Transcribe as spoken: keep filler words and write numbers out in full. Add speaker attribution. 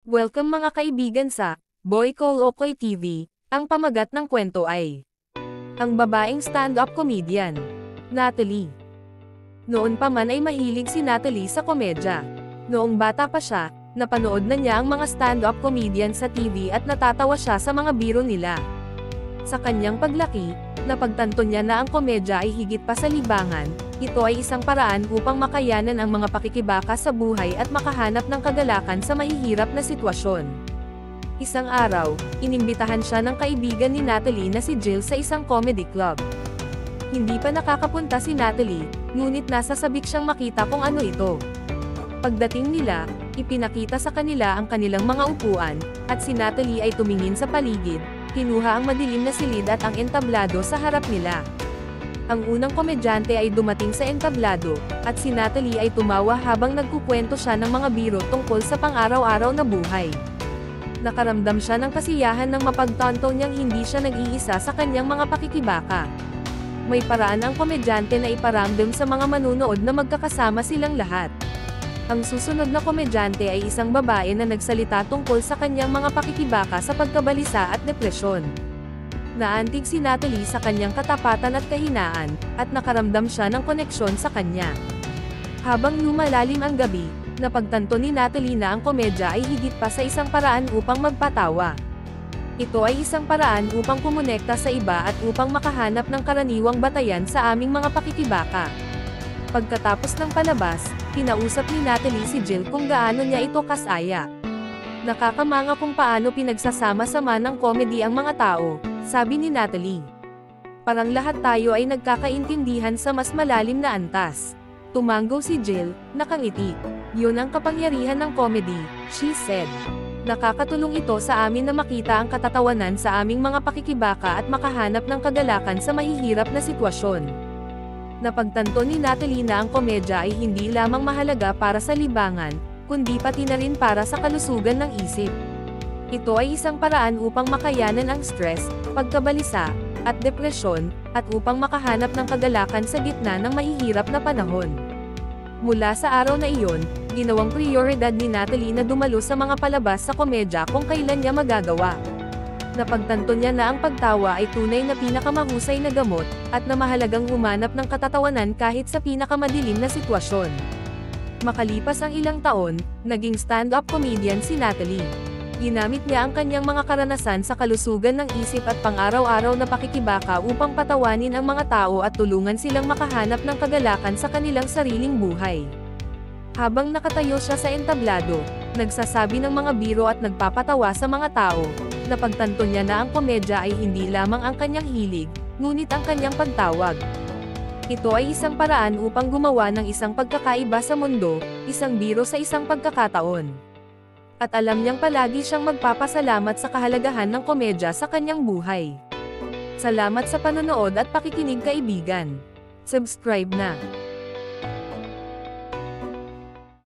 Speaker 1: Welcome mga kaibigan sa Buhay Kolokoy T V. Ang pamagat ng kwento ay ang babaeng stand-up comedian, Natalie. Noon pa man ay mahilig si Natalie sa komedya. Noong bata pa siya, napanood na niya ang mga stand-up comedian sa T V at natatawa siya sa mga biro nila. Sa kanyang paglaki, napagtanto niya na ang komedya ay higit pa sa libangan. Ito ay isang paraan upang makayanan ang mga pakikibaka sa buhay at makahanap ng kagalakan sa mahihirap na sitwasyon. Isang araw, inimbitahan siya ng kaibigan ni Natalie na si Jill sa isang comedy club. Hindi pa nakakapunta si Natalie, ngunit nasa sabik siyang makita kung ano ito. Pagdating nila, ipinakita sa kanila ang kanilang mga upuan, at si Natalie ay tumingin sa paligid, kinuha ang madilim na silid at ang entablado sa harap nila. Ang unang komedyante ay dumating sa entablado, at si Natalie ay tumawa habang nagkukwento siya ng mga biro tungkol sa pang-araw-araw na buhay. Nakaramdam siya ng kasiyahan nang mapagtanto niyang hindi siya nag-iisa sa kanyang mga pakikibaka. May paraan ang komedyante na iparamdam sa mga manunood na magkakasama silang lahat. Ang susunod na komedyante ay isang babae na nagsalita tungkol sa kanyang mga pakikibaka sa pagkabalisa at depresyon. Naantig si Natalie sa kanyang katapatan at kahinaan, at nakaramdam siya ng koneksyon sa kanya. Habang lumalalim ang gabi, napagtanto ni Natalie na ang komedya ay higit pa sa isang paraan upang magpatawa. Ito ay isang paraan upang kumonekta sa iba at upang makahanap ng karaniwang batayan sa aming mga pakikibaka. Pagkatapos ng palabas, kinausap ni Natalie si Jill kung gaano niya ito kasaya. Nakakamanga kung paano pinagsasama-sama ng comedy ang mga tao, sabi ni Natalie. Parang lahat tayo ay nagkakaintindihan sa mas malalim na antas. Tumanggo si Jill, nakangiti. Yun ang kapangyarihan ng comedy, she said. Nakakatulong ito sa amin na makita ang katatawanan sa aming mga pakikibaka at makahanap ng kagalakan sa mahihirap na sitwasyon. Napagtanto ni Natalie na ang komedya ay hindi lamang mahalaga para sa libangan, kundi pati na rin para sa kalusugan ng isip. Ito ay isang paraan upang makayanan ang stress, pagkabalisa, at depresyon, at upang makahanap ng kagalakan sa gitna ng mahihirap na panahon. Mula sa araw na iyon, ginawang prioridad ni Natalie na dumalo sa mga palabas sa komedya kung kailan niya magagawa. Napagtanto niya na ang pagtawa ay tunay na pinakamahusay na gamot, at na mahalagang humanap ng katatawanan kahit sa pinakamadilim na sitwasyon. Makalipas ang ilang taon, naging stand-up comedian si Natalie. Ginamit niya ang kanyang mga karanasan sa kalusugan ng isip at pang-araw-araw na pakikibaka upang patawanin ang mga tao at tulungan silang makahanap ng kagalakan sa kanilang sariling buhay. Habang nakatayo siya sa entablado, nagsasabi ng mga biro at nagpapatawa sa mga tao, napagtanto niya na ang komedya ay hindi lamang ang kanyang hilig, ngunit ang kanyang pagtawag. Ito ay isang paraan upang gumawa ng isang pagkakaiba sa mundo, isang biro sa isang pagkakataon. At alam niyang palagi siyang magpapasalamat sa kahalagahan ng komedya sa kanyang buhay. Salamat sa panonood at pakikinig kaibigan. Subscribe na.